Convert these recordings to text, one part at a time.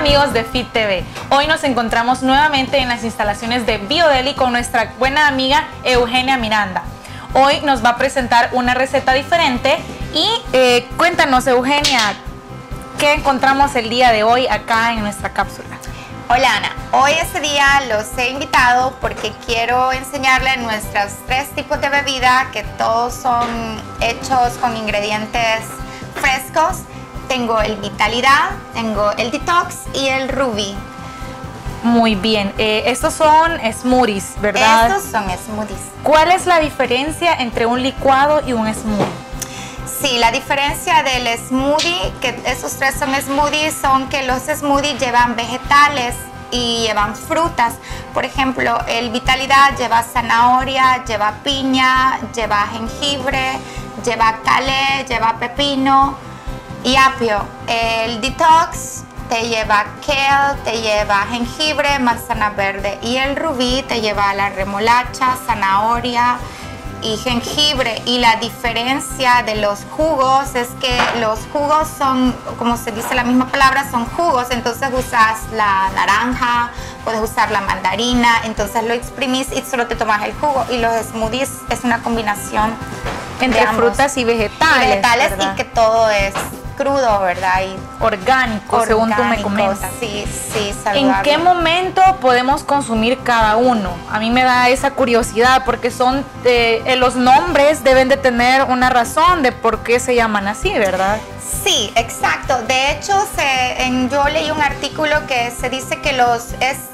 amigos de Fit TV, hoy nos encontramos nuevamente en las instalaciones de BioDeli con nuestra buena amiga Eugenia Miranda. Hoy nos va a presentar una receta diferente y cuéntanos, Eugenia, ¿qué encontramos el día de hoy acá en nuestra cápsula? Hola Ana, hoy este día los he invitado porque quiero enseñarles nuestros 3 tipos de bebida que todos son hechos con ingredientes frescos. Tengo el Vitalidad, tengo el Detox y el Rubí. Muy bien, estos son smoothies, ¿verdad? Estos son smoothies. ¿Cuál es la diferencia entre un licuado y un smoothie? Sí, la diferencia del smoothie, que esos 3 son smoothies, son que los smoothies llevan vegetales y llevan frutas. Por ejemplo, el Vitalidad lleva zanahoria, lleva piña, lleva jengibre, lleva kale, lleva pepino y apio. El Detox te lleva kale, te lleva jengibre, manzana verde, y el Rubí te lleva la remolacha, zanahoria y jengibre. Y la diferencia de los jugos es que los jugos son, como se dice la misma palabra, son jugos. Entonces usas la naranja, puedes usar la mandarina, entonces lo exprimís y solo te tomas el jugo. Y los smoothies es una combinación entre frutas y vegetales, y que todo es crudo, ¿verdad? Y orgánico, según tú me comentas. Sí, sí, saludable. ¿En qué momento podemos consumir cada uno? A mí me da esa curiosidad porque son los nombres deben de tener una razón de por qué se llaman así, ¿verdad? Sí, exacto. De hecho, yo leí un artículo que se dice que los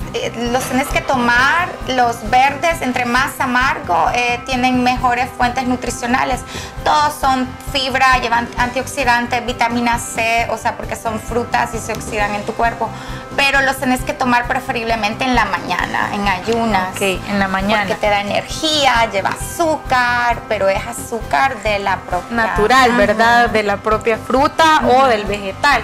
tienes que tomar, los verdes, entre más amargo, tienen mejores fuentes nutricionales. Todos son fibra, llevan antioxidantes, vitamina C, o sea, porque son frutas y se oxidan en tu cuerpo. Pero los tienes que tomar preferiblemente en la mañana, en ayunas. Ok, en la mañana. Porque te da energía, lleva azúcar, pero es azúcar de la propia... natural, ¿verdad? De la propia fruta o del vegetal.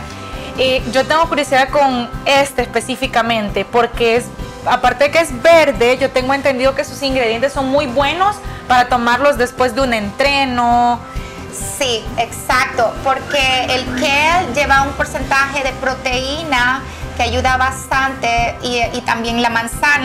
Yo tengo curiosidad con este específicamente porque aparte de que es verde, yo tengo entendido que sus ingredientes son muy buenos para tomarlos después de un entreno. Sí, exacto, porque el kale lleva un porcentaje de proteína que ayuda bastante y también la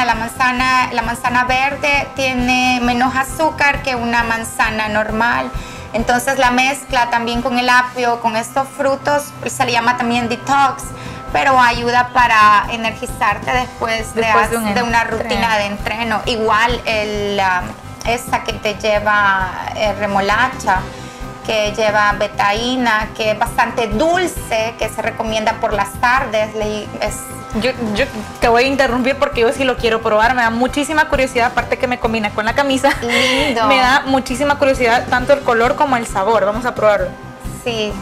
manzana verde tiene menos azúcar que una manzana normal. Entonces la mezcla también con el apio, con estos frutos, se le llama también detox, pero ayuda para energizarte después de una rutina de entreno. Igual esta que te lleva remolacha, que lleva betaína, que es bastante dulce, que se recomienda por las tardes. Yo te voy a interrumpir porque yo sí lo quiero probar, me da muchísima curiosidad, aparte que me combina con la camisa. Lindo. Me da muchísima curiosidad tanto el color como el sabor. Vamos a probarlo. Sí.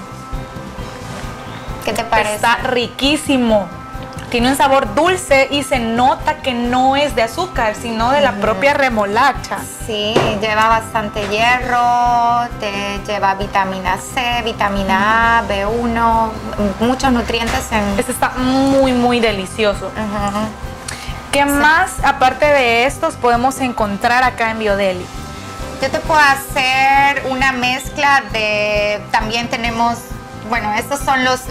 ¿Qué te parece? Está riquísimo. Tiene un sabor dulce y se nota que no es de azúcar, sino de la propia remolacha. Sí, lleva bastante hierro, te lleva vitamina C, vitamina A, B1, muchos nutrientes. Este está muy, muy delicioso. ¿Qué más, aparte de estos, podemos encontrar acá en BioDeli? Yo te puedo hacer una mezcla de... También tenemos... Bueno, estos son los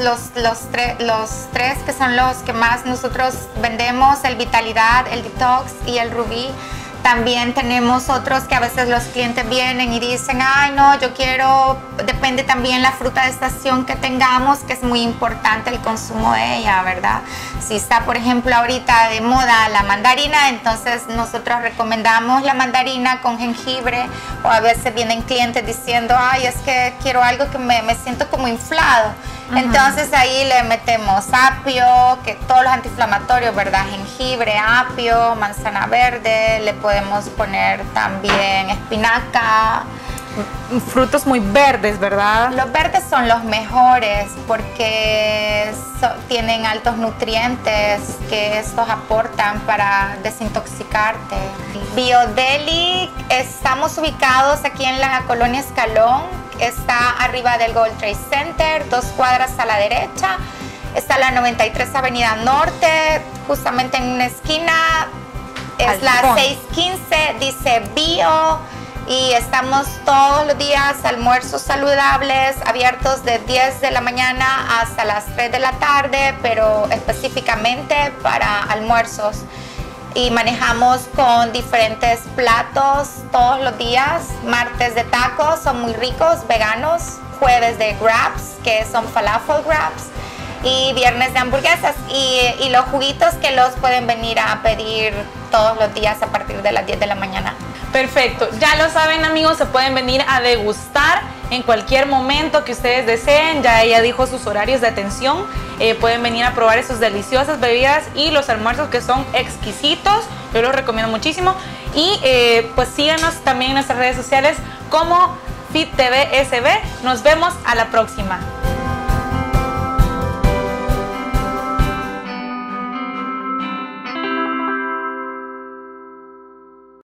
3 que son los que más nosotros vendemos, el Vitalidad, el Detox y el Rubí. También tenemos otros que a veces los clientes vienen y dicen, ay no, yo quiero, depende también la fruta de estación que tengamos, que es muy importante el consumo de ella, ¿verdad? Si está, por ejemplo, ahorita de moda la mandarina, entonces nosotros recomendamos la mandarina con jengibre, o a veces vienen clientes diciendo, ay, es que quiero algo que me siento como inflado. Entonces ahí le metemos apio, que todos los antiinflamatorios, ¿verdad? Jengibre, apio, manzana verde, le podemos poner también espinaca. Frutos muy verdes, ¿verdad? Los verdes son los mejores porque tienen altos nutrientes que estos aportan para desintoxicarte. BioDeli, estamos ubicados aquí en la colonia Escalón. Está arriba del World Trade Center, 2 cuadras a la derecha. Está la 93 Avenida Norte, justamente en una esquina. Es la 615, dice Bio y estamos todos los días, almuerzos saludables, abiertos de 10 de la mañana hasta las 3 de la tarde, pero específicamente para almuerzos. Y manejamos con diferentes platos todos los días. Martes de tacos, son muy ricos, veganos. Jueves de wraps, que son falafel wraps. Y viernes de hamburguesas. Y los juguitos que los pueden venir a pedir todos los días a partir de las 10 de la mañana. Perfecto, ya lo saben amigos, se pueden venir a degustar en cualquier momento que ustedes deseen. Ya ella dijo sus horarios de atención, pueden venir a probar sus deliciosas bebidas y los almuerzos que son exquisitos. Yo los recomiendo muchísimo. Y pues síganos también en nuestras redes sociales como FitTV SB. Nos vemos a la próxima.